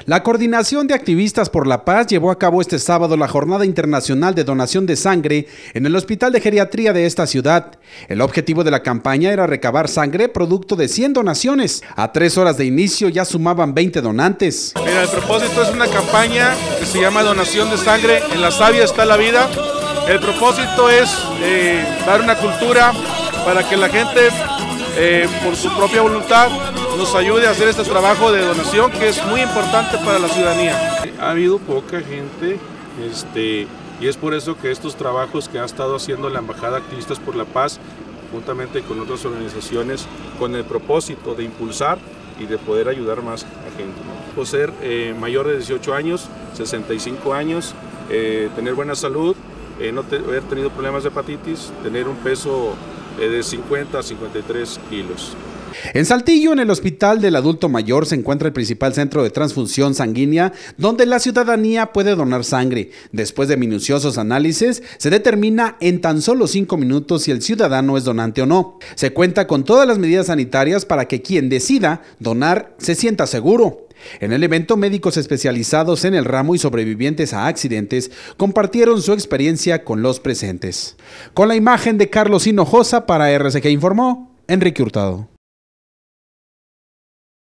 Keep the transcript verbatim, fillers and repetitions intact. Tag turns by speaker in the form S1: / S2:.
S1: La Coordinación de Activistas por la Paz llevó a cabo este sábado la Jornada Internacional de Donación de Sangre en el Hospital de Geriatría de esta ciudad. El objetivo de la campaña era recabar sangre producto de cien donaciones. A tres horas de inicio ya sumaban veinte donantes.
S2: Mira, el propósito es una campaña que se llama Donación de Sangre. En la savia está la vida. El propósito es eh, dar una cultura para que la gente, eh, por su propia voluntad, nos ayude a hacer este trabajo de donación que es muy importante para la ciudadanía. Ha habido poca gente este, y es por eso que estos trabajos que ha estado haciendo la Embajada Activistas por la Paz, juntamente con otras organizaciones, con el propósito de impulsar y de poder ayudar más a gente, ¿no? Por ser eh, mayor de dieciocho años, sesenta y cinco años, eh, tener buena salud, eh, no te, haber tenido problemas de hepatitis, tener un peso eh, de cincuenta a cincuenta y tres kilos.
S1: En Saltillo, en el Hospital del Adulto Mayor, se encuentra el principal centro de transfusión sanguínea, donde la ciudadanía puede donar sangre. Después de minuciosos análisis, se determina en tan solo cinco minutos si el ciudadano es donante o no. Se cuenta con todas las medidas sanitarias para que quien decida donar se sienta seguro. En el evento, médicos especializados en el ramo y sobrevivientes a accidentes compartieron su experiencia con los presentes. Con la imagen de Carlos Hinojosa, para R C G informó Enrique Hurtado.